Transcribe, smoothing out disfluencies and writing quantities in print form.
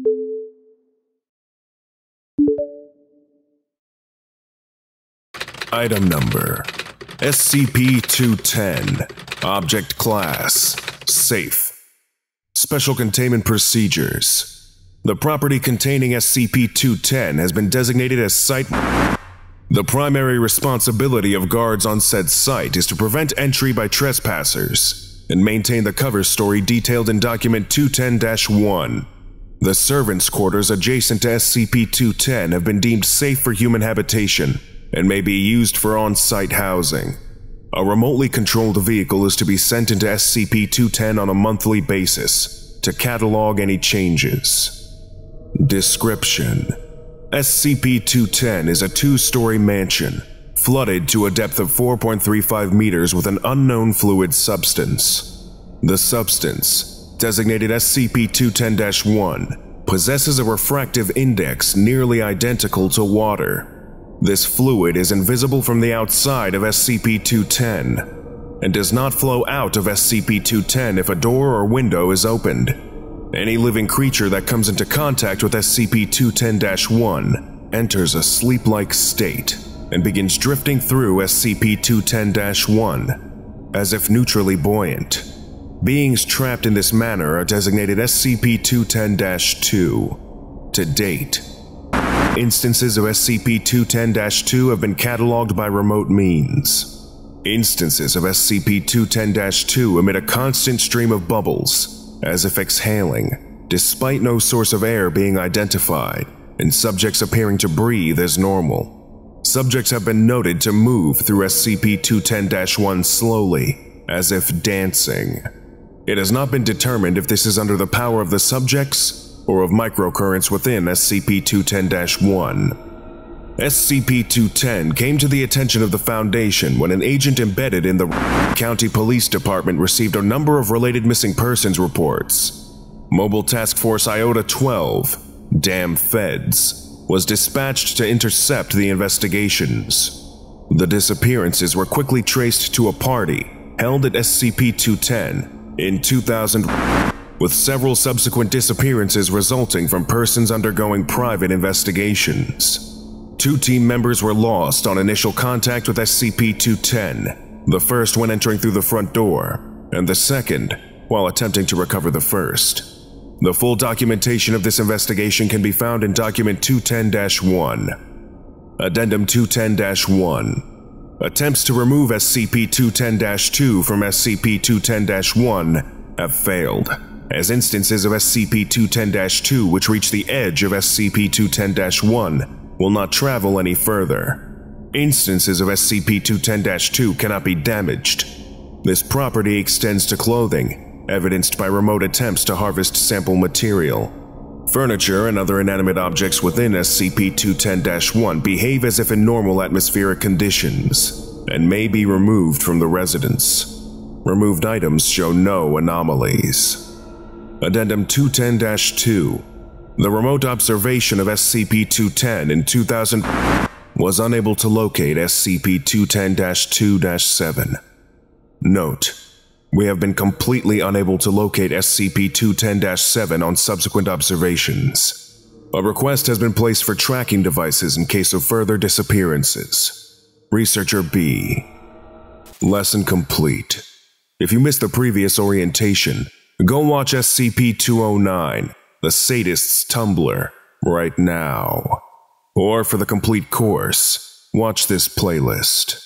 Item Number SCP-210 Object Class Safe. Special Containment Procedures. The property containing SCP-210 has been designated as Site. The primary responsibility of guards on said site is to prevent entry by trespassers and maintain the cover story detailed in Document 210-1. The servants' quarters adjacent to SCP-210 have been deemed safe for human habitation and may be used for on-site housing. A remotely controlled vehicle is to be sent into SCP-210 on a monthly basis to catalog any changes. Description: SCP-210 is a two-story mansion, flooded to a depth of 4.35 meters with an unknown fluid substance. The substance, designated SCP-210-1, possesses a refractive index nearly identical to water. This fluid is invisible from the outside of SCP-210 and does not flow out of SCP-210 if a door or window is opened. Any living creature that comes into contact with SCP-210-1 enters a sleep-like state and begins drifting through SCP-210-1 as if neutrally buoyant. Beings trapped in this manner are designated SCP-210-2. To date, instances of SCP-210-2 have been cataloged by remote means. Instances of SCP-210-2 emit a constant stream of bubbles, as if exhaling, despite no source of air being identified, and subjects appearing to breathe as normal. Subjects have been noted to move through SCP-210-1 slowly, as if dancing. It has not been determined if this is under the power of the subjects or of microcurrents within SCP-210-1. SCP-210 came to the attention of the Foundation when an agent embedded in the County Police Department received a number of related missing persons reports. Mobile Task Force Iota-12, damn feds, was dispatched to intercept the investigations. The disappearances were quickly traced to a party held at SCP-210 in 2000, with several subsequent disappearances resulting from persons undergoing private investigations. 2 team members were lost on initial contact with SCP-210, the first when entering through the front door, and the second while attempting to recover the first. The full documentation of this investigation can be found in Document 210-1. Addendum 210-1. Attempts to remove SCP-210-2 from SCP-210-1 have failed, as instances of SCP-210-2 which reach the edge of SCP-210-1 will not travel any further. Instances of SCP-210-2 cannot be damaged. This property extends to clothing, evidenced by remote attempts to harvest sample material. Furniture and other inanimate objects within SCP-210-1 behave as if in normal atmospheric conditions and may be removed from the residence. Removed items show no anomalies. Addendum 210-2. The remote observation of SCP-210 in 2000 was unable to locate SCP-210-2-7. Note: we have been completely unable to locate SCP-210-7 on subsequent observations. A request has been placed for tracking devices in case of further disappearances. Researcher B. Lesson complete. If you missed the previous orientation, go watch SCP-209, The Sadist's Tumblr, right now. Or for the complete course, watch this playlist.